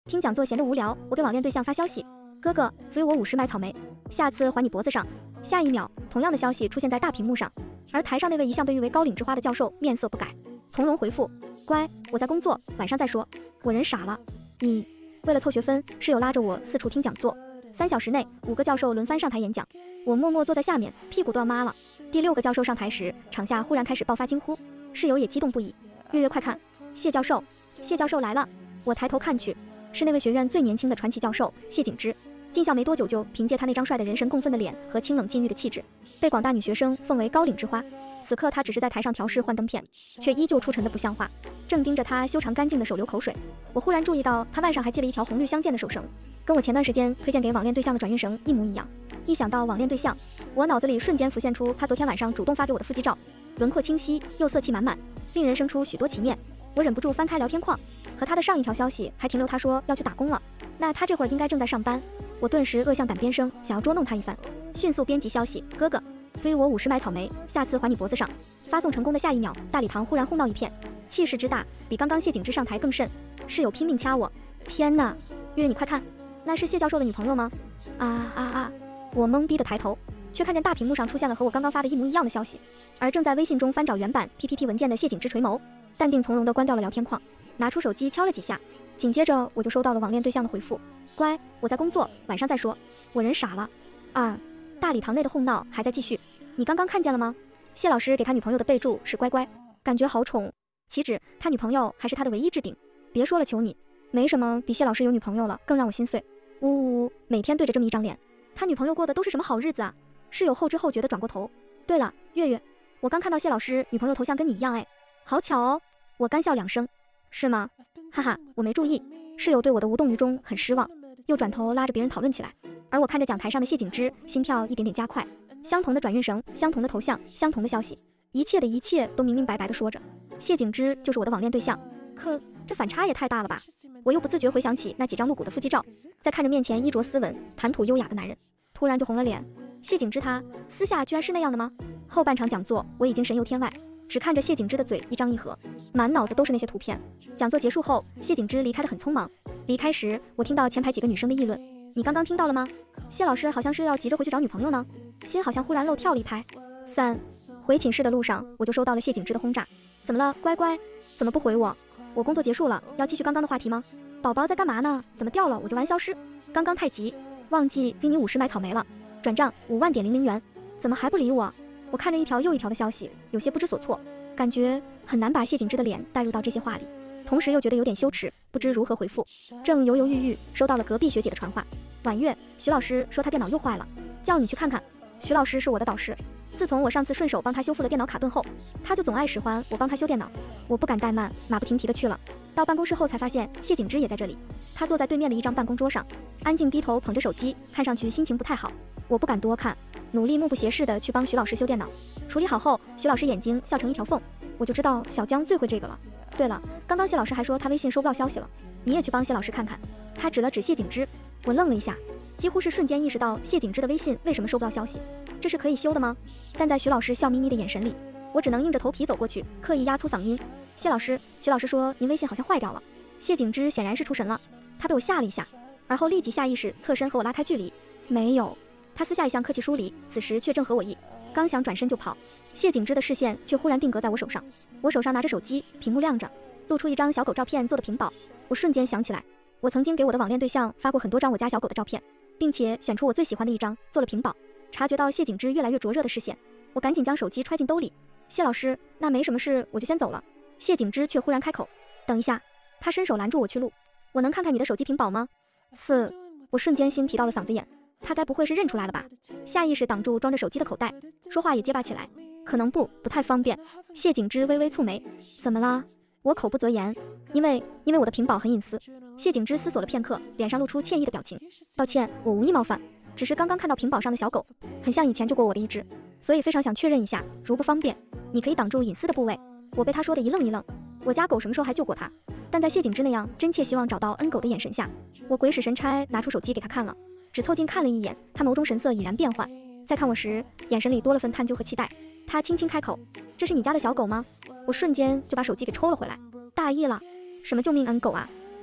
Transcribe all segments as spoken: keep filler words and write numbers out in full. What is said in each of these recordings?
听讲座闲得无聊，我给网恋对象发消息：哥哥，飞我五十买草莓，下次还你脖子上。下一秒，同样的消息出现在大屏幕上，而台上那位一向被誉为高岭之花的教授面色不改，从容回复：乖，我在工作，晚上再说。我人傻了。你为了凑学分，室友拉着我四处听讲座，三小时内五个教授轮番上台演讲，我默默坐在下面，屁股都要麻了。第六个教授上台时，场下忽然开始爆发惊呼，室友也激动不已。月月快看，谢教授，谢教授来了！我抬头看去，是那位学院最年轻的传奇教授谢景之。进校没多久，就凭借他那张帅的人神共愤的脸和清冷禁欲的气质，被广大女学生奉为高岭之花。此刻他只是在台上调试幻灯片，却依旧出尘的不像话，正盯着他修长干净的手流口水。我忽然注意到他腕上还系了一条红绿相间的手绳，跟我前段时间推荐给网恋对象的转运绳一模一样。一想到网恋对象，我脑子里瞬间浮现出他昨天晚上主动发给我的腹肌照，轮廓清晰又色气满满，令人生出许多奇念。我忍不住翻开聊天框，和他的上一条消息还停留他说要去打工了，那他这会儿应该正在上班。我顿时恶向胆边生，想要捉弄他一番，迅速编辑消息：哥哥，飞我五十买草莓，下次还你脖子上。发送成功的下一秒，大礼堂忽然哄闹一片，气势之大，比刚刚谢景之上台更甚。室友拼命掐我，天哪！月月你快看，那是谢教授的女朋友吗？啊啊啊！我懵逼的抬头，却看见大屏幕上出现了和我刚刚发的一模一样的消息。而正在微信中翻找原版 P P T 文件的谢景之垂眸，淡定从容地关掉了聊天框，拿出手机敲了几下，紧接着我就收到了网恋对象的回复：乖，我在工作，晚上再说。我人傻了。二，大礼堂内的哄闹还在继续。你刚刚看见了吗？谢老师给他女朋友的备注是乖乖，感觉好宠。岂止他女朋友还是他的唯一置顶。别说了，求你，没什么比谢老师有女朋友了更让我心碎。呜呜呜，每天对着这么一张脸，他女朋友过的都是什么好日子啊？室友后知后觉地转过头。对了，月月，我刚看到谢老师女朋友头像跟你一样，哎，好巧哦。我干笑两声。是吗？哈哈，我没注意。室友对我的无动于衷很失望，又转头拉着别人讨论起来。而我看着讲台上的谢景之，心跳一点点加快。相同的转运绳，相同的头像，相同的消息，一切的一切都明明白白地说着，谢景之就是我的网恋对象。可这反差也太大了吧！我又不自觉回想起那几张露骨的腹肌照，再看着面前衣着斯文、谈吐优雅的男人，突然就红了脸。谢景之他私下居然是那样的吗？后半场讲座我已经神游天外，只看着谢景之的嘴一张一合，满脑子都是那些图片。讲座结束后，谢景之离开得很匆忙。离开时，我听到前排几个女生的议论：你刚刚听到了吗？谢老师好像是要急着回去找女朋友呢，心好像忽然漏跳了一拍。三，回寝室的路上，我就收到了谢景之的轰炸。怎么了，乖乖？怎么不回我？我工作结束了，要继续刚刚的话题吗？宝宝在干嘛呢？怎么掉了我就玩消失？刚刚太急，忘记给你五十买草莓了，转账五万点零零元，怎么还不理我？我看着一条又一条的消息，有些不知所措，感觉很难把谢景之的脸带入到这些话里，同时又觉得有点羞耻，不知如何回复。正犹犹豫豫，收到了隔壁学姐的传话：婉月，徐老师说他电脑又坏了，叫你去看看。徐老师是我的导师，自从我上次顺手帮他修复了电脑卡顿后，他就总爱使唤我帮他修电脑。我不敢怠慢，马不停蹄的去了。到办公室后才发现谢景之也在这里，他坐在对面的一张办公桌上，安静低头捧着手机，看上去心情不太好。我不敢多看，努力目不斜视的去帮徐老师修电脑。处理好后，徐老师眼睛笑成一条缝，我就知道小江最会这个了。对了，刚刚谢老师还说他微信收不到消息了，你也去帮谢老师看看。他指了指谢景之。我愣了一下，几乎是瞬间意识到谢景之的微信为什么收不到消息，这是可以修的吗？但在徐老师笑眯眯的眼神里，我只能硬着头皮走过去，刻意压粗嗓音：谢老师，徐老师说您微信好像坏掉了。谢景之显然是出神了，他被我吓了一下，而后立即下意识侧身和我拉开距离。没有，他私下一向客气疏离，此时却正合我意，刚想转身就跑，谢景之的视线却忽然定格在我手上。我手上拿着手机，屏幕亮着，露出一张小狗照片做的屏保。我瞬间想起来，我曾经给我的网恋对象发过很多张我家小狗的照片，并且选出我最喜欢的一张做了屏保。察觉到谢景之越来越灼热的视线，我赶紧将手机揣进兜里。谢老师，那没什么事，我就先走了。谢景之却忽然开口：等一下。他伸手拦住我去路：我能看看你的手机屏保吗？四，我瞬间心提到了嗓子眼，他该不会是认出来了吧？下意识挡住装着手机的口袋，说话也结巴起来：可能不不太方便。谢景之微微蹙眉：怎么啦？我口不择言：因为因为我的屏保很隐私。谢景之思索了片刻，脸上露出歉意的表情：抱歉，我无意冒犯，只是刚刚看到屏保上的小狗很像以前救过我的一只，所以非常想确认一下，如不方便你可以挡住隐私的部位。我被他说的一愣一愣，我家狗什么时候还救过他？但在谢景之那样真切希望找到恩狗的眼神下，我鬼使神差拿出手机给他看了。只凑近看了一眼，他眸中神色已然变幻，再看我时眼神里多了份探究和期待。他轻轻开口：这是你家的小狗吗？我瞬间就把手机给抽了回来，大意了，什么救命恩狗啊，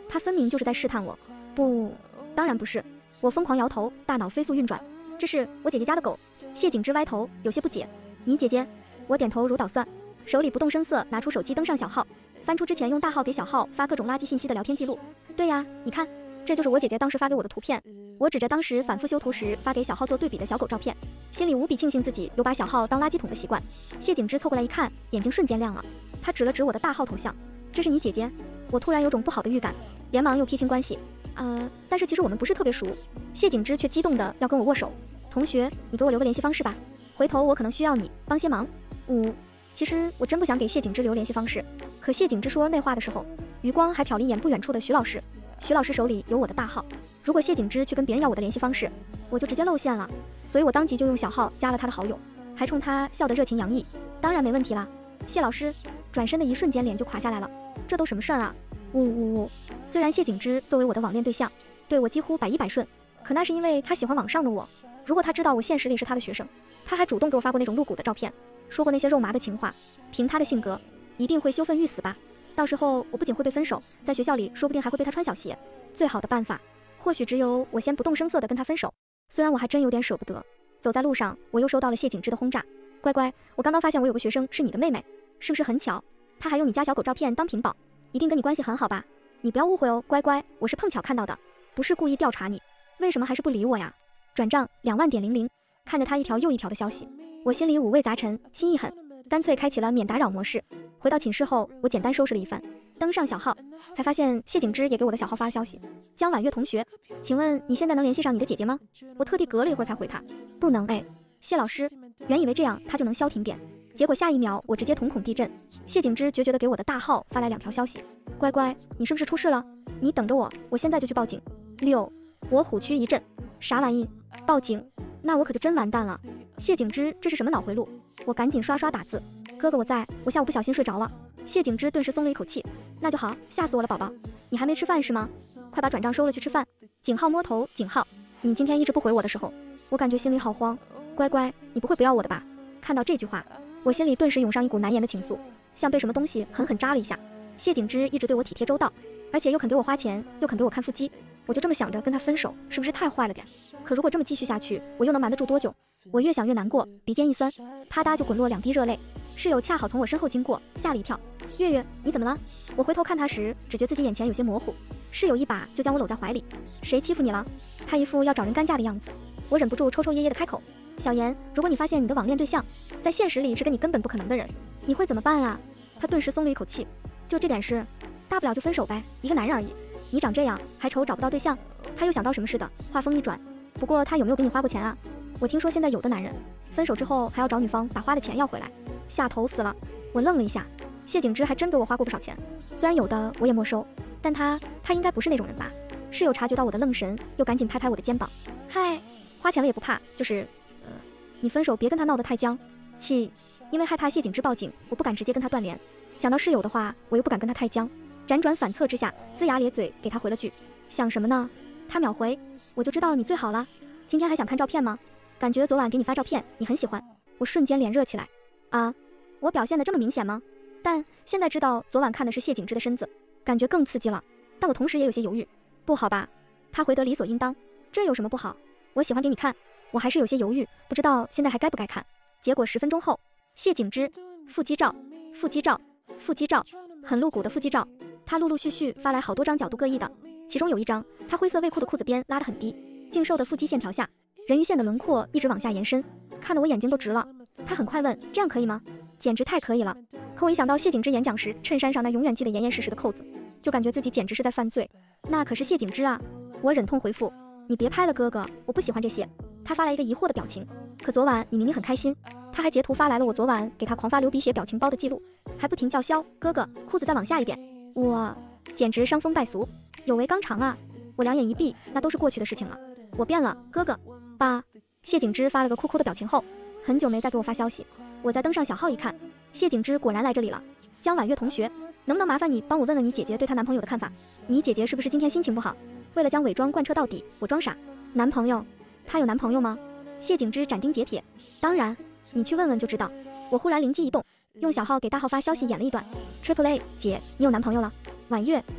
他分明就是在试探我。不，当然不是。我疯狂摇头，大脑飞速运转。这是我姐姐家的狗。谢景之歪头，有些不解。你姐姐？我点头如捣蒜，手里不动声色拿出手机登上小号，翻出之前用大号给小号发各种垃圾信息的聊天记录。对呀，你看，这就是我姐姐当时发给我的图片。我指着当时反复修图时发给小号做对比的小狗照片，心里无比庆幸自己有把小号当垃圾桶的习惯。谢景之凑过来一看，眼睛瞬间亮了，他指了指我的大号头像，这是你姐姐？我突然有种不好的预感，连忙又撇清关系。呃，但是其实我们不是特别熟。谢景之却激动的要跟我握手。同学，你给我留个联系方式吧，回头我可能需要你帮些忙。五，其实我真不想给谢景之留联系方式，可谢景之说那话的时候，余光还瞟了一眼不远处的徐老师。徐老师手里有我的大号，如果谢景之去跟别人要我的联系方式，我就直接露馅了。所以我当即就用小号加了他的好友，还冲他笑得热情洋溢。当然没问题啦。谢老师转身的一瞬间脸就垮下来了，这都什么事儿啊？呜呜呜！虽然谢景之作为我的网恋对象，对我几乎百依百顺，可那是因为他喜欢网上的我。如果他知道我现实里是他的学生，他还主动给我发过那种露骨的照片，说过那些肉麻的情话，凭他的性格，一定会羞愤欲死吧。到时候我不仅会被分手，在学校里说不定还会被他穿小鞋。最好的办法，或许只有我先不动声色地跟他分手。虽然我还真有点舍不得。走在路上，我又收到了谢景之的轰炸。乖乖，我刚刚发现我有个学生是你的妹妹，是不是很巧？她还用你家小狗照片当屏保，一定跟你关系很好吧？你不要误会哦，乖乖，我是碰巧看到的，不是故意调查你。为什么还是不理我呀？转账两万点零零。看着他一条又一条的消息，我心里五味杂陈，心一狠，干脆开启了免打扰模式。回到寝室后，我简单收拾了一番，登上小号，才发现谢景之也给我的小号发消息。江婉月同学，请问你现在能联系上你的姐姐吗？我特地隔了一会儿才回他，不能哎。谢老师，原以为这样他就能消停点，结果下一秒我直接瞳孔地震。谢景之决绝地给我的大号发来两条消息：乖乖，你是不是出事了？你等着我，我现在就去报警。六，我虎躯一震，啥玩意？报警？那我可就真完蛋了。谢景之，这是什么脑回路？我赶紧刷刷打字。哥哥我在，我下午不小心睡着了。谢景之顿时松了一口气，那就好，吓死我了宝宝，你还没吃饭是吗？快把转账收了去吃饭。景浩摸头，景浩，你今天一直不回我的时候，我感觉心里好慌。乖乖，你不会不要我的吧？看到这句话，我心里顿时涌上一股难言的情愫，像被什么东西狠狠扎了一下。谢景之一直对我体贴周到，而且又肯给我花钱，又肯给我看腹肌，我就这么想着跟他分手，是不是太坏了点？可如果这么继续下去，我又能瞒得住多久？我越想越难过，鼻尖一酸，啪嗒就滚落两滴热泪。室友恰好从我身后经过，吓了一跳。月月，你怎么了？我回头看他时，只觉自己眼前有些模糊。室友一把就将我搂在怀里。谁欺负你了？他一副要找人干架的样子。我忍不住抽抽噎噎的开口：小妍，如果你发现你的网恋对象在现实里是跟你根本不可能的人，你会怎么办啊？他顿时松了一口气。就这点事，大不了就分手呗，一个男人而已。你长这样还愁找不到对象？他又想到什么似的，话锋一转。不过他有没有给你花过钱啊？我听说现在有的男人分手之后还要找女方把花的钱要回来，下头死了。我愣了一下，谢景之还真给我花过不少钱，虽然有的我也没收，但他他应该不是那种人吧？室友察觉到我的愣神，又赶紧拍拍我的肩膀：嗨，花钱了也不怕，就是呃，你分手别跟他闹得太僵。气，因为害怕谢景之报警，我不敢直接跟他断联。想到室友的话，我又不敢跟他太僵，辗转反侧之下，龇牙咧嘴给他回了句：想什么呢？他秒回：我就知道你最好了，今天还想看照片吗？感觉昨晚给你发照片你很喜欢。我瞬间脸热起来。啊，我表现得这么明显吗？但现在知道昨晚看的是谢景之的身子，感觉更刺激了，但我同时也有些犹豫。不好吧？他回得理所应当，这有什么不好？我喜欢给你看。我还是有些犹豫，不知道现在还该不该看。结果十分钟后，谢景之腹肌照腹肌照腹肌照，很露骨的腹肌照。他陆陆续续发来好多张角度各异的，其中有一张他灰色卫裤的裤子边拉得很低，净瘦的腹肌线条下，人鱼线的轮廓一直往下延伸，看得我眼睛都直了。他很快问：这样可以吗？简直太可以了。可我一想到谢景之演讲时衬衫上那永远系得严严实实的扣子，就感觉自己简直是在犯罪。那可是谢景之啊。我忍痛回复：你别拍了哥哥，我不喜欢这些。他发来一个疑惑的表情。可昨晚你明明很开心。他还截图发来了我昨晚给他狂发流鼻血表情包的记录，还不停叫嚣：哥哥，裤子再往下一点。我简直伤风败俗，有违纲常啊。我两眼一闭，那都是过去的事情了。我变了，哥哥。爸。谢景之发了个哭哭的表情后，很久没再给我发消息。我再登上小号一看，谢景之果然来这里了。江婉月同学，能不能麻烦你帮我问问你姐姐对她男朋友的看法？你姐姐是不是今天心情不好？为了将伪装贯彻到底，我装傻。男朋友？她有男朋友吗？谢景之斩钉截铁：当然，你去问问就知道。我忽然灵机一动，用小号给大号发消息演了一段。Triple A 姐，你有男朋友了？婉月，没有。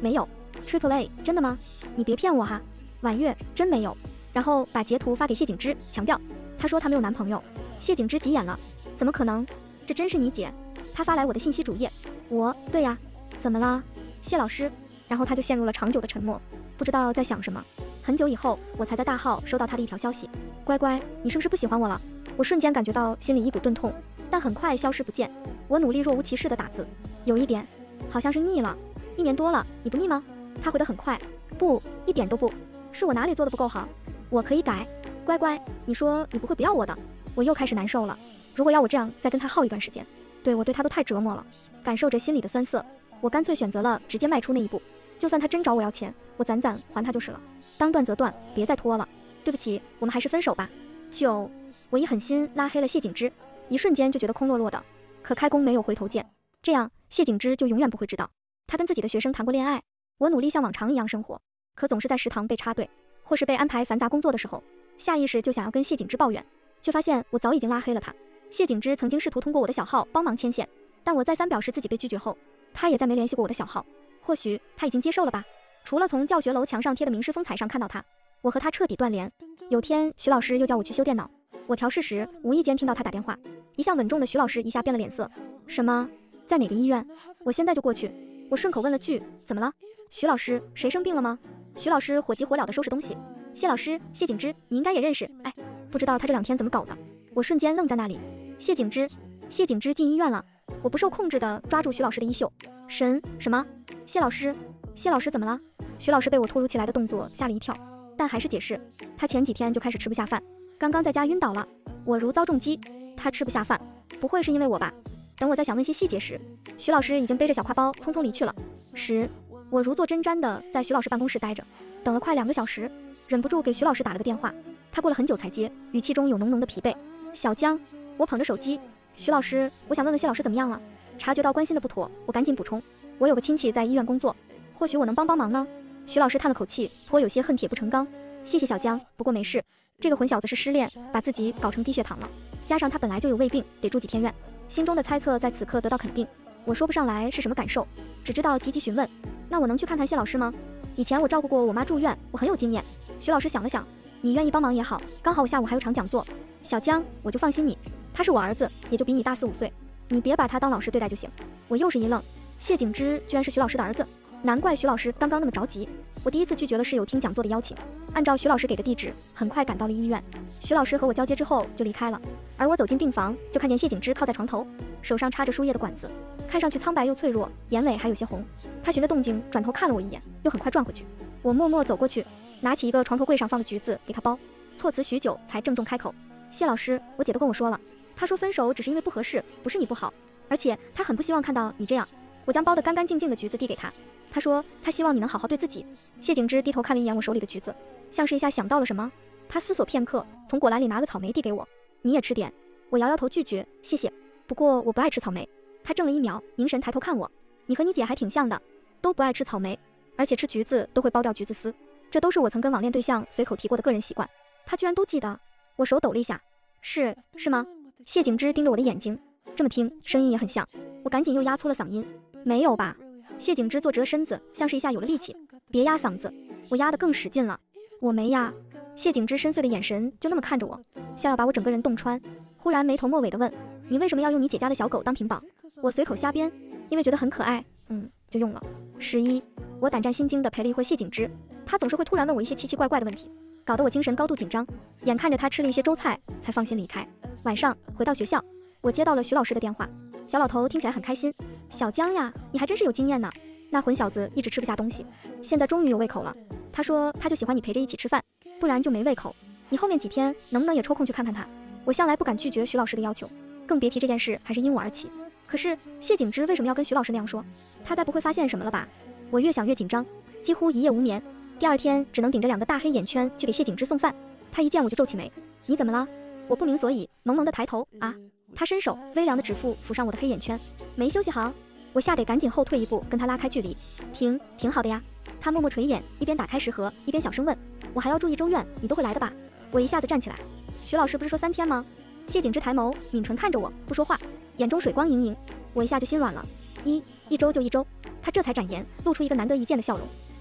Triple A， 真的吗？你别骗我哈。婉月真没有，然后把截图发给谢景之，强调，她说她没有男朋友。谢景之急眼了，怎么可能？这真是你姐？她发来我的信息主页，我，对呀，怎么了？谢老师。然后他就陷入了长久的沉默，不知道在想什么。很久以后，我才在大号收到他的一条消息：乖乖，你是不是不喜欢我了？我瞬间感觉到心里一股钝痛，但很快消失不见。我努力若无其事地打字，有一点，好像是腻了。一年多了，你不腻吗？他回得很快，不，一点都不。是我哪里做的不够好？我可以改。乖乖，你说你不会不要我的。我又开始难受了。如果要我这样再跟他耗一段时间，对我对他都太折磨了。感受着心里的酸涩，我干脆选择了直接迈出那一步。就算他真找我要钱，我攒攒还他就是了。当断则断，别再拖了。对不起，我们还是分手吧。就，我一狠心拉黑了谢景之，一瞬间就觉得空落落的。可开弓没有回头箭，这样谢景之就永远不会知道，他跟自己的学生谈过恋爱。我努力像往常一样生活，可总是在食堂被插队，或是被安排繁杂工作的时候，下意识就想要跟谢景之抱怨，却发现我早已经拉黑了他。谢景之曾经试图通过我的小号帮忙牵线，但我再三表示自己被拒绝后，他也再没联系过我的小号。或许他已经接受了吧。除了从教学楼墙上贴的名师风采上看到他，我和他彻底断联。有天徐老师又叫我去修电脑，我调试时无意间听到他打电话。一向稳重的徐老师一下变了脸色。什么？在哪个医院？我现在就过去。我顺口问了句，怎么了？徐老师，谁生病了吗？徐老师火急火燎地收拾东西。谢老师，谢景之，你应该也认识。哎，不知道他这两天怎么搞的。我瞬间愣在那里。谢景之，谢景之进医院了。我不受控制地抓住徐老师的衣袖。神，什么？谢老师，谢老师怎么了？徐老师被我突如其来的动作吓了一跳，但还是解释，他前几天就开始吃不下饭，刚刚在家晕倒了。我如遭重击，他吃不下饭，不会是因为我吧？等我在想问些细节时，徐老师已经背着小挎包匆匆离去了。十，我如坐针毡的在徐老师办公室待着，等了快两个小时，忍不住给徐老师打了个电话。他过了很久才接，语气中有浓浓的疲惫。小江，我捧着手机，徐老师，我想问问谢老师怎么样了？察觉到关心的不妥，我赶紧补充，我有个亲戚在医院工作，或许我能帮帮忙呢。徐老师叹了口气，颇有些恨铁不成钢。谢谢小江，不过没事。这个混小子是失恋，把自己搞成低血糖了，加上他本来就有胃病，得住几天院。心中的猜测在此刻得到肯定。我说不上来是什么感受，只知道急急询问，那我能去看看谢老师吗？以前我照顾过我妈住院，我很有经验。徐老师想了想，你愿意帮忙也好，刚好我下午还有场讲座。小江，我就放心你，他是我儿子，也就比你大四五岁，你别把他当老师对待就行。我又是一愣，谢景之居然是徐老师的儿子，难怪徐老师刚刚那么着急。我第一次拒绝了室友听讲座的邀请，按照徐老师给的地址，很快赶到了医院。徐老师和我交接之后就离开了，而我走进病房，就看见谢景之靠在床头，手上插着输液的管子，看上去苍白又脆弱，眼尾还有些红。他循着动静转头看了我一眼，又很快转回去。我默默走过去，拿起一个床头柜上放的橘子给他剥，措辞许久才郑重开口：谢老师，我姐都跟我说了，她说分手只是因为不合适，不是你不好，而且她很不希望看到你这样。我将剥得干干净净的橘子递给她，她说她希望你能好好对自己。谢景之低头看了一眼我手里的橘子，像是一下想到了什么，他思索片刻，从果篮里拿个草莓递给我，你也吃点。我摇摇头拒绝，谢谢，不过我不爱吃草莓。他怔了一秒，凝神抬头看我，你和你姐还挺像的，都不爱吃草莓，而且吃橘子都会剥掉橘子丝，这都是我曾跟网恋对象随口提过的个人习惯。他居然都记得。我手抖了一下，是是吗？谢景之盯着我的眼睛，这么听声音也很像。我赶紧又压粗了嗓音，没有吧？谢景之坐直了身子，像是一下有了力气，别压嗓子。我压得更使劲了，我没压。谢景之深邃的眼神就那么看着我，像要把我整个人洞穿。忽然没头没尾地问，你为什么要用你姐家的小狗当屏保？我随口瞎编，因为觉得很可爱，嗯，就用了。十一，我胆战心惊地陪了一会儿谢景之，他总是会突然问我一些奇奇怪怪的问题，搞得我精神高度紧张。眼看着他吃了一些粥菜，才放心离开。晚上回到学校，我接到了徐老师的电话。小老头听起来很开心，小江呀，你还真是有经验呢。那混小子一直吃不下东西，现在终于有胃口了。他说他就喜欢你陪着一起吃饭，不然就没胃口。你后面几天能不能也抽空去看看他？我向来不敢拒绝徐老师的要求，更别提这件事还是因我而起。可是谢景之为什么要跟徐老师那样说？他该不会发现什么了吧？我越想越紧张，几乎一夜无眠。第二天只能顶着两个大黑眼圈去给谢景之送饭。他一见我就皱起眉，你怎么了？我不明所以，萌萌的抬头啊。他伸手微凉的指腹抚上我的黑眼圈，没休息好。我吓得赶紧后退一步，跟他拉开距离。挺挺好的呀。他默默垂眼，一边打开食盒，一边小声问，我还要住一周院，你都会来的吧？我一下子站起来，徐老师不是说三天吗？谢景之抬眸，抿唇看着我，不说话，眼中水光盈盈。我一下就心软了。一一周就一周。他这才展颜，露出一个难得一见的笑容。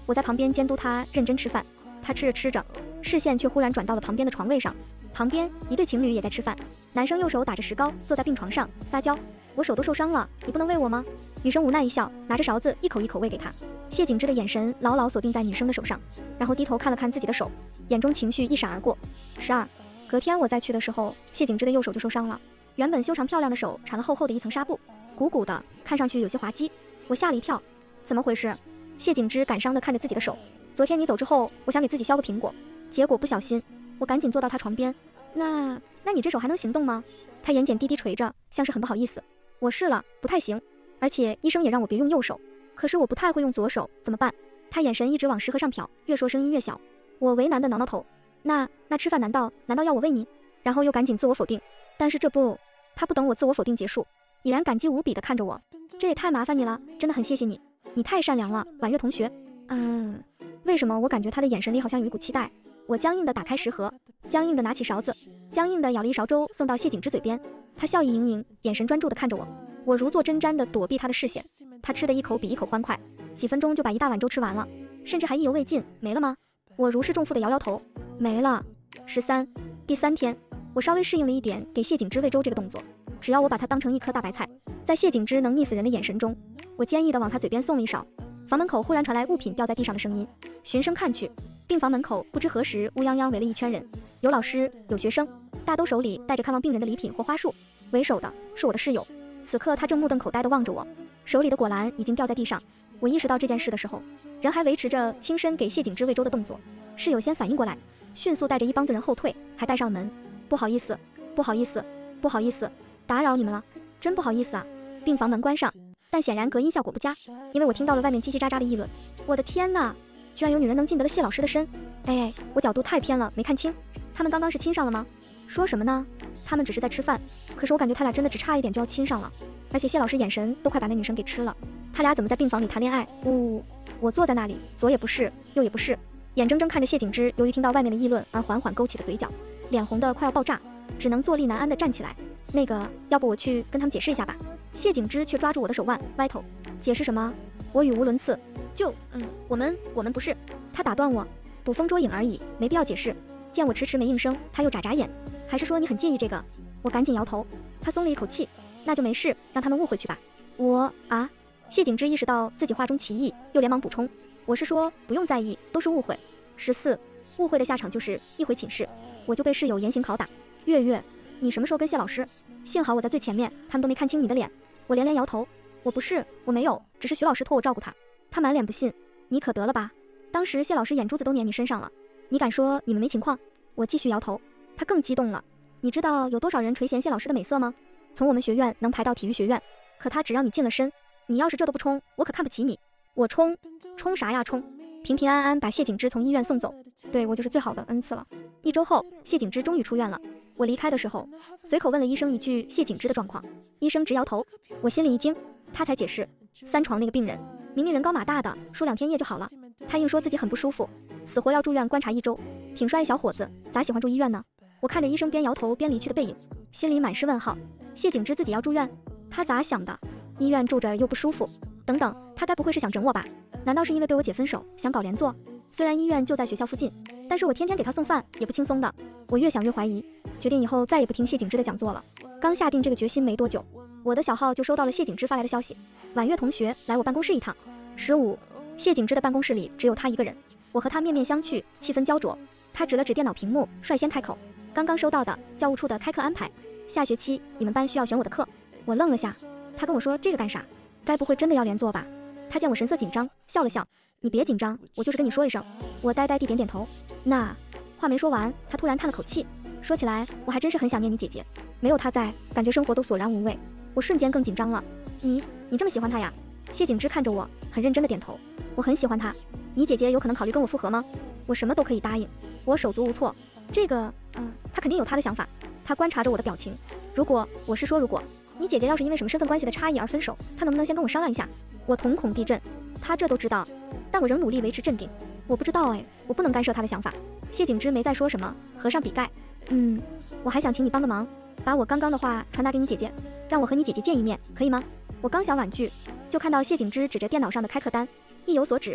我在旁边监督他认真吃饭。他吃着吃着，视线却忽然转到了旁边的床位上，旁边一对情侣也在吃饭，男生右手打着石膏坐在病床上撒娇，我手都受伤了，你不能喂我吗？女生无奈一笑，拿着勺子一口一口喂给他。谢景之的眼神牢牢锁定在女生的手上，然后低头看了看自己的手，眼中情绪一闪而过。十二，隔天我再去的时候，谢景之的右手就受伤了，原本修长漂亮的手缠了厚厚的一层纱布，鼓鼓的，看上去有些滑稽。我吓了一跳，怎么回事？谢景之感伤地看着自己的手。昨天你走之后，我想给自己削个苹果，结果不小心，我赶紧坐到他床边。那那你这手还能行动吗？他眼睑低低垂着，像是很不好意思。我试了，不太行，而且医生也让我别用右手，可是我不太会用左手，怎么办？他眼神一直往石盒上瞟，越说声音越小。我为难地挠挠头。那那吃饭难道难道要我喂你？然后又赶紧自我否定。但是这不，他不等我自我否定结束，已然感激无比地看着我。这也太麻烦你了，真的很谢谢你，你太善良了，婉月同学。嗯，为什么我感觉他的眼神里好像有一股期待？我僵硬地打开食盒，僵硬地拿起勺子，僵硬地舀了一勺粥送到谢景之嘴边。他笑意盈盈，眼神专注地看着我，我如坐针毡地躲避他的视线。他吃的一口比一口欢快，几分钟就把一大碗粥吃完了，甚至还意犹未尽。没了吗？我如释重负地摇摇头，没了。十三，第三天，我稍微适应了一点给谢景之喂粥这个动作，只要我把它当成一颗大白菜，在谢景之能溺死人的眼神中，我坚毅地往他嘴边送了一勺。房门口忽然传来物品掉在地上的声音，循声看去，病房门口不知何时乌泱泱围了一圈人，有老师，有学生，大都手里带着看望病人的礼品或花束。为首的是我的室友，此刻他正目瞪口呆地望着我，手里的果篮已经掉在地上。我意识到这件事的时候，人还维持着轻身给谢景之喂粥的动作，室友先反应过来，迅速带着一帮子人后退，还带上门。不好意思，不好意思，不好意思，打扰你们了，真不好意思啊。病房门关上，但显然隔音效果不佳，因为我听到了外面叽叽喳喳的议论。我的天哪，居然有女人能进得了谢老师的身！哎，我角度太偏了，没看清。他们刚刚是亲上了吗？说什么呢？他们只是在吃饭，可是我感觉他俩真的只差一点就要亲上了，而且谢老师眼神都快把那女生给吃了。他俩怎么在病房里谈恋爱？呜、呃，我坐在那里，左也不是，右也不是，眼睁睁看着谢景之由于听到外面的议论而缓缓勾起的嘴角，脸红的快要爆炸，只能坐立难安的站起来。那个，要不我去跟他们解释一下吧？谢景之却抓住我的手腕，歪头。解释什么？我语无伦次。就，嗯，我们，我们不是。他打断我，捕风捉影而已，没必要解释。见我迟迟没应声，他又眨眨眼。还是说你很介意这个？我赶紧摇头。他松了一口气，那就没事，让他们误会去吧。我啊，谢景之意识到自己话中歧义，又连忙补充，我是说不用在意，都是误会。十四，误会的下场就是一回寝室，我就被室友严刑拷打。月月，你什么时候跟谢老师？幸好我在最前面，他们都没看清你的脸。我连连摇头，我不是，我没有，只是徐老师托我照顾他。他满脸不信，你可得了吧？当时谢老师眼珠子都粘你身上了，你敢说你们没情况？我继续摇头。他更激动了，你知道有多少人垂涎谢老师的美色吗？从我们学院能排到体育学院，可他只要你进了身，你要是这都不冲，我可看不起你。我冲，冲啥呀冲？平平安安把谢景之从医院送走，对我就是最好的恩赐了。一周后，谢景之终于出院了。我离开的时候，随口问了医生一句谢景之的状况，医生直摇头，我心里一惊，他才解释，三床那个病人明明人高马大的，输两天液就好了，他硬说自己很不舒服，死活要住院观察一周。挺帅一小伙子，咋喜欢住医院呢？我看着医生边摇头边离去的背影，心里满是问号。谢景之自己要住院，他咋想的？医院住着又不舒服，等等，他该不会是想整我吧？难道是因为被我姐分手，想搞连坐？虽然医院就在学校附近，但是我天天给他送饭，也不轻松的。我越想越怀疑，决定以后再也不听谢景之的讲座了。刚下定这个决心没多久，我的小号就收到了谢景之发来的消息，婉月同学来我办公室一趟。十五，谢景之的办公室里只有他一个人，我和他面面相觑，气氛焦灼。他指了指电脑屏幕，率先开口，刚刚收到的教务处的开课安排，下学期你们班需要选我的课。我愣了下，他跟我说这个干啥？该不会真的要连坐吧？他见我神色紧张，笑了笑，你别紧张，我就是跟你说一声。我呆呆地点点头。那话没说完，他突然叹了口气，说起来我还真是很想念你姐姐，没有她在，感觉生活都索然无味。我瞬间更紧张了。你你这么喜欢她呀？谢景之看着我，很认真的点头。我很喜欢她。你姐姐有可能考虑跟我复合吗？我什么都可以答应。我手足无措。这个呃她肯定有她的想法。他观察着我的表情，如果我是说如果你姐姐要是因为什么身份关系的差异而分手，她能不能先跟我商量一下？我瞳孔地震，他这都知道，但我仍努力维持镇定。我不知道哎，我不能干涉他的想法。谢景之没再说什么，合上笔盖。嗯，我还想请你帮个忙，把我刚刚的话传达给你姐姐，让我和你姐姐见一面，可以吗？我刚想婉拒，就看到谢景之指着电脑上的开课单，意有所指。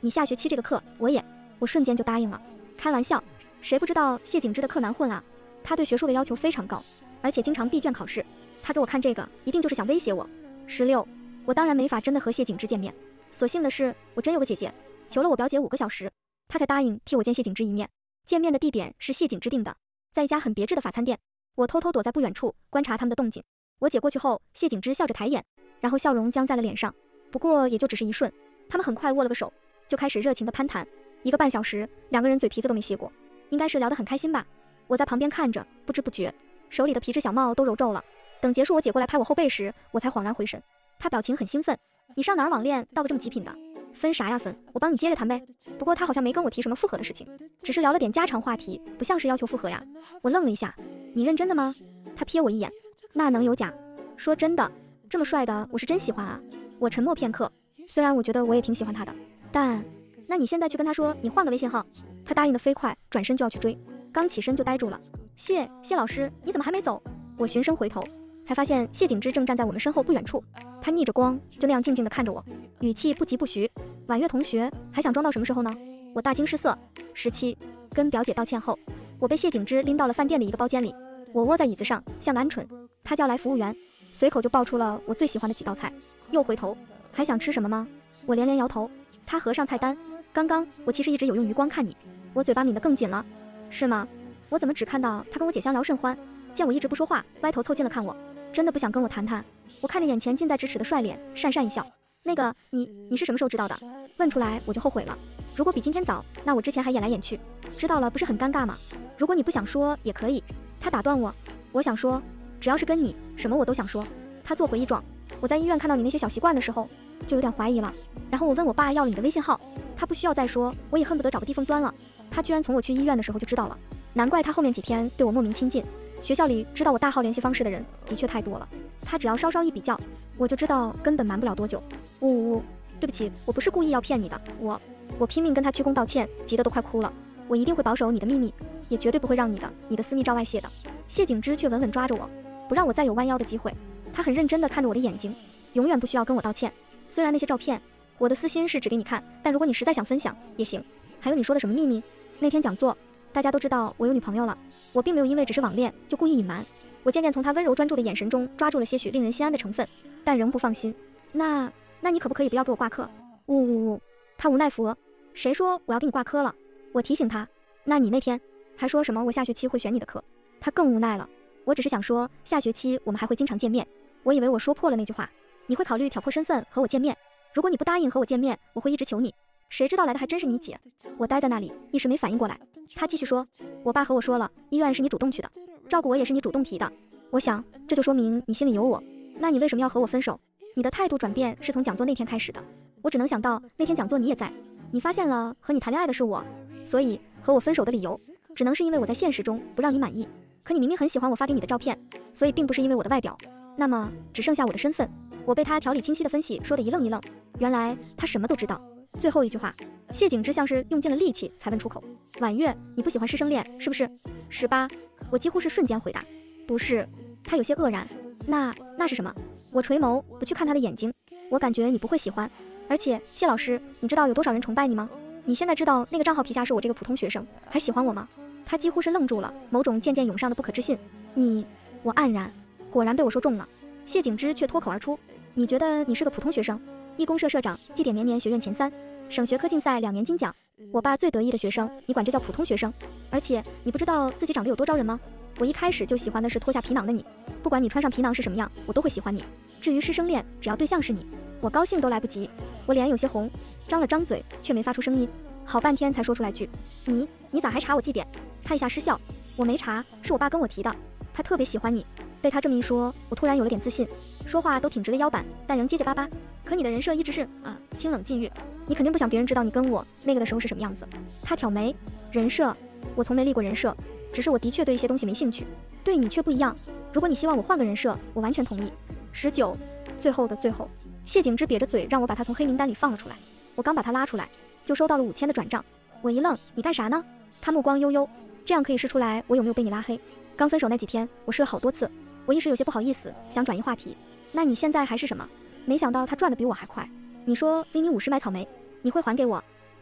你下学期这个课我也……我瞬间就答应了。开玩笑，谁不知道谢景之的课难混啊？他对学术的要求非常高，而且经常闭卷考试。他给我看这个，一定就是想威胁我。十六，我当然没法真的和谢景之见面。所幸的是，我真有个姐姐，求了我表姐五个小时，她才答应替我见谢景之一面。见面的地点是谢景之定的，在一家很别致的法餐店。我偷偷躲在不远处观察他们的动静。我姐过去后，谢景之笑着抬眼，然后笑容僵在了脸上。不过也就只是一瞬，他们很快握了个手，就开始热情的攀谈。一个半小时，两个人嘴皮子都没歇过，应该是聊得很开心吧。我在旁边看着，不知不觉手里的皮质小帽都揉皱了。等结束，我姐过来拍我后背时，我才恍然回神。她表情很兴奋：“你上哪儿网恋到的这么极品的？分啥呀分？我帮你接着谈呗。”不过她好像没跟我提什么复合的事情，只是聊了点家常话题，不像是要求复合呀。我愣了一下：“你认真的吗？”她瞥我一眼：“那能有假？说真的，这么帅的我是真喜欢啊。”我沉默片刻，虽然我觉得我也挺喜欢他的，但……那你现在去跟他说你换个微信号。他答应的飞快，转身就要去追，刚起身就呆住了。谢谢老师，你怎么还没走？我循声回头，才发现谢景之正站在我们身后不远处。他逆着光，就那样静静地看着我，语气不疾不徐：“婉月同学，还想装到什么时候呢？”我大惊失色。十七，跟表姐道歉后，我被谢景之拎到了饭店的一个包间里。我窝在椅子上，像个鹌鹑。他叫来服务员，随口就报出了我最喜欢的几道菜。又回头，还想吃什么吗？我连连摇头。他合上菜单。刚刚我其实一直有用余光看你，我嘴巴抿得更紧了。是吗？我怎么只看到他跟我姐相聊甚欢？见我一直不说话，歪头凑近了看我，真的不想跟我谈谈？我看着眼前近在咫尺的帅脸，讪讪一笑。那个，你你是什么时候知道的？问出来我就后悔了。如果比今天早，那我之前还演来演去，知道了不是很尴尬吗？如果你不想说也可以。他打断我，我想说，只要是跟你，什么我都想说。他做回忆状。我在医院看到你那些小习惯的时候，就有点怀疑了。然后我问我爸要了你的微信号，他不需要再说，我也恨不得找个地缝钻了。他居然从我去医院的时候就知道了，难怪他后面几天对我莫名亲近。学校里知道我大号联系方式的人的确太多了，他只要稍稍一比较，我就知道根本瞒不了多久。呜呜呜，对不起，我不是故意要骗你的，我我拼命跟他鞠躬道歉，急得都快哭了。我一定会保守你的秘密，也绝对不会让你的你的私密照外泄的。谢景之却稳稳抓着我，不让我再有弯腰的机会。他很认真地看着我的眼睛，永远不需要跟我道歉。虽然那些照片，我的私心是只给你看，但如果你实在想分享也行。还有你说的什么秘密？那天讲座，大家都知道我有女朋友了，我并没有因为只是网恋就故意隐瞒。我渐渐从他温柔专注的眼神中抓住了些许令人心安的成分，但仍不放心。那那你可不可以不要给我挂科？呜呜呜！他无奈扶额，谁说我要给你挂科了？我提醒他，那你那天还说什么我下学期会选你的课？他更无奈了。我只是想说，下学期我们还会经常见面。我以为我说破了那句话，你会考虑挑破身份和我见面。如果你不答应和我见面，我会一直求你。谁知道来的还真是你姐。我呆在那里，一时没反应过来。他继续说，我爸和我说了，医院是你主动去的，照顾我也是你主动提的。我想这就说明你心里有我。那你为什么要和我分手？你的态度转变是从讲座那天开始的。我只能想到那天讲座你也在，你发现了和你谈恋爱的是我，所以和我分手的理由只能是因为我在现实中不让你满意。可你明明很喜欢我发给你的照片，所以并不是因为我的外表。那么只剩下我的身份。我被他条理清晰的分析说得一愣一愣，原来他什么都知道。最后一句话，谢景之像是用尽了力气才问出口，婉月，你不喜欢师生恋是不是？是吧？我几乎是瞬间回答，不是。他有些愕然，那那是什么？我垂眸不去看他的眼睛，我感觉你不会喜欢。而且谢老师，你知道有多少人崇拜你吗？你现在知道那个账号皮下是我这个普通学生还喜欢我吗？他几乎是愣住了，某种渐渐涌上的不可置信。你……我黯然，果然被我说中了。谢景之却脱口而出，你觉得你是个普通学生？一公社社长，绩点年年学院前三，省学科竞赛两年金奖，我爸最得意的学生，你管这叫普通学生？而且你不知道自己长得有多招人吗？我一开始就喜欢的是脱下皮囊的你，不管你穿上皮囊是什么样，我都会喜欢你。至于师生恋，只要对象是你，我高兴都来不及。我脸有些红，张了张嘴，却没发出声音，好半天才说出来句，你你咋还查我绩点？他一下失笑，我没查，是我爸跟我提的，他特别喜欢你。被他这么一说，我突然有了点自信，说话都挺直了腰板，但仍结结巴巴。可你的人设一直是啊清冷禁欲，你肯定不想别人知道你跟我那个的时候是什么样子。他挑眉，人设，我从没立过人设，只是我的确对一些东西没兴趣，对你却不一样。如果你希望我换个人设，我完全同意。十九，最后的最后，谢景之瘪着嘴让我把他从黑名单里放了出来。我刚把他拉出来，就收到了五千的转账。我一愣，你干啥呢？他目光悠悠，这样可以试出来我有没有被你拉黑。刚分手那几天，我试了好多次。我一时有些不好意思，想转移话题。那你现在还是什么？没想到他转的比我还快。你说逼你五十买草莓，你会还给我？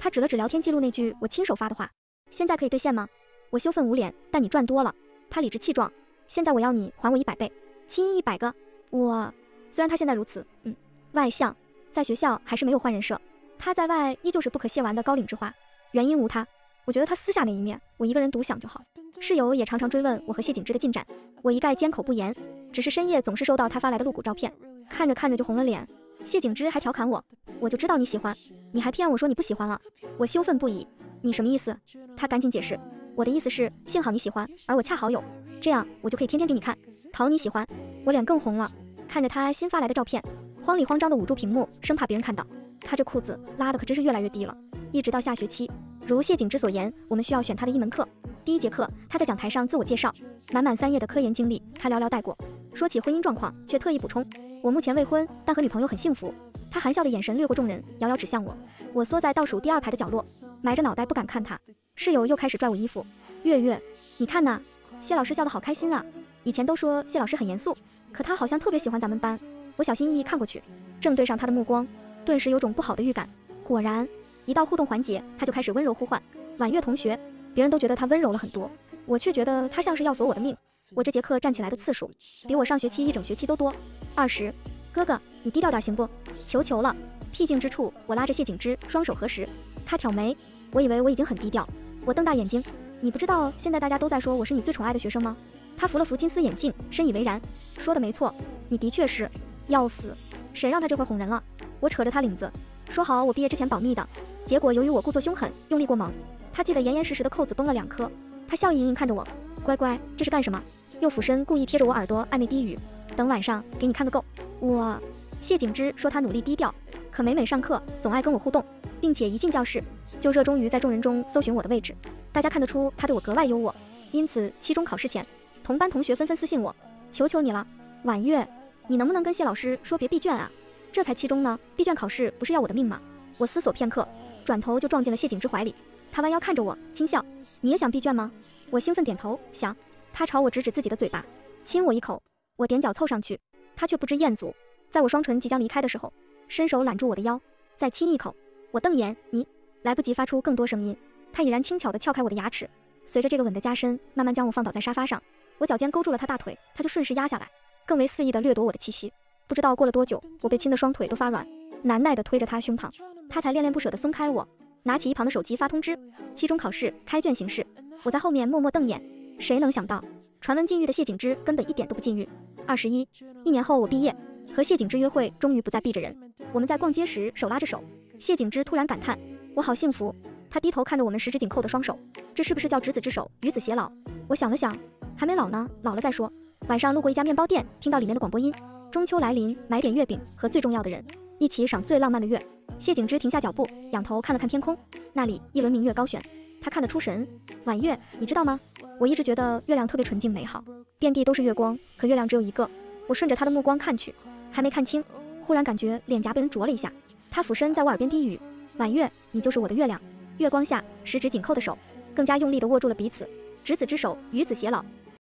他指了指聊天记录那句我亲手发的话，现在可以兑现吗？我羞愤无脸，但你赚多了。他理直气壮，现在我要你还我一百倍，亲一百个。我虽然他现在如此，嗯，外向，在学校还是没有换人设，他在外依旧是不可亵玩的高岭之花。原因无他，我觉得他私下那一面我一个人独享就好。室友也常常追问我和谢景之的进展，我一概缄口不言，只是深夜总是收到他发来的露骨照片，看着看着就红了脸。谢景之还调侃我，我就知道你喜欢，你还骗我说你不喜欢了。我羞愤不已，你什么意思？他赶紧解释，我的意思是幸好你喜欢，而我恰好有，这样我就可以天天给你看，讨你喜欢。我脸更红了，看着他新发来的照片，慌里慌张地捂住屏幕，生怕别人看到。他这裤子拉的可真是越来越低了。一直到下学期，如谢景之所言，我们需要选他的一门课。第一节课，他在讲台上自我介绍，满满三页的科研经历，他寥寥带过。说起婚姻状况，却特意补充，我目前未婚，但和女朋友很幸福。他含笑的眼神掠过众人，遥遥指向我。我缩在倒数第二排的角落，埋着脑袋不敢看他。室友又开始拽我衣服，月月，你看呐，谢老师笑得好开心啊。以前都说谢老师很严肃，可他好像特别喜欢咱们班。我小心翼翼看过去，正对上他的目光，顿时有种不好的预感。果然，一到互动环节，他就开始温柔呼唤婉月同学。别人都觉得他温柔了很多，我却觉得他像是要索我的命。我这节课站起来的次数，比我上学期一整学期都多，二十。哥哥，你低调点行不？求求了。僻静之处，我拉着谢景之，双手合十。他挑眉，我以为我已经很低调。我瞪大眼睛，你不知道现在大家都在说我是你最宠爱的学生吗？他扶了扶金丝眼镜，深以为然，说的没错，你的确是。要死，谁让他这会儿哄人了？我扯着他领子，说好我毕业之前保密的，结果由于我故作凶狠，用力过猛，他记得严严实实的扣子崩了两颗。他笑盈盈看着我，乖乖，这是干什么？又俯身故意贴着我耳朵暧昧低语，等晚上给你看个够。我谢景之说他努力低调，可每每上课总爱跟我互动，并且一进教室就热衷于在众人中搜寻我的位置。大家看得出他对我格外优渥，因此期中考试前，同班同学纷纷私信我，求求你了，婉月，你能不能跟谢老师说别闭卷啊？这才期中呢，闭卷考试不是要我的命吗？我思索片刻，转头就撞进了谢景之怀里。他弯腰看着我，轻笑，你也想闭卷吗？我兴奋点头，想。他朝我指指自己的嘴巴，亲我一口。我踮脚凑上去，他却不知厌足，在我双唇即将离开的时候，伸手揽住我的腰，再亲一口。我瞪眼，你来不及发出更多声音，他已然轻巧地撬开我的牙齿，随着这个吻的加深，慢慢将我放倒在沙发上。我脚尖勾住了他大腿，他就顺势压下来，更为肆意地掠夺我的气息。不知道过了多久，我被亲的双腿都发软，难耐地推着他胸膛，他才恋恋不舍地松开我，拿起一旁的手机发通知，期中考试开卷形式。我在后面默默瞪眼，谁能想到传闻禁欲的谢景之根本一点都不禁欲。二十一，一年后我毕业，和谢景之约会终于不再避着人，我们在逛街时手拉着手。谢景之突然感叹，我好幸福。他低头看着我们十指紧扣的双手，这是不是叫执子之手与子偕老？我想了想，还没老呢，老了再说。晚上路过一家面包店，听到里面的广播音，中秋来临，买点月饼和最重要的人一起赏最浪漫的月。谢景之停下脚步，仰头看了看天空，那里一轮明月高悬，他看得出神。婉月，你知道吗？我一直觉得月亮特别纯净美好，遍地都是月光，可月亮只有一个。我顺着他的目光看去，还没看清，忽然感觉脸颊被人啄了一下。他俯身在我耳边低语，婉月，你就是我的月亮。月光下，十指紧扣的手更加用力地握住了彼此，执子之手与子偕老。